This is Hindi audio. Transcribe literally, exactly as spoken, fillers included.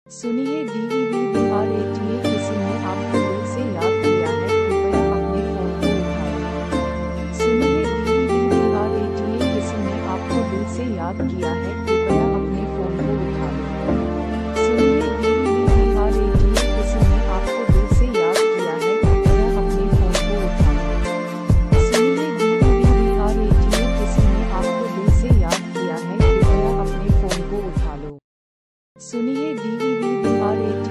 सुनिए डीईवीवीआरएटीए किसी ने आपको दिल से याद किया है, कृपया अपने फोन को उठाएं। सुनिए डीईवीवीआरएटीए किसी ने आपको दिल से याद किया है, कृपया अपने फोन को उठा लें। सुनिए डीईवीवीआरएटीए किसी ने आपको दिल से याद किया है, कृपया अपने फोन को उठा लें। सुनिए डीईवीवीआरएटीए किसी ने आपको दिल से याद किया है, कृपया अपने फोन को उठा लो। सुनिए डीईवीवीआरएटीए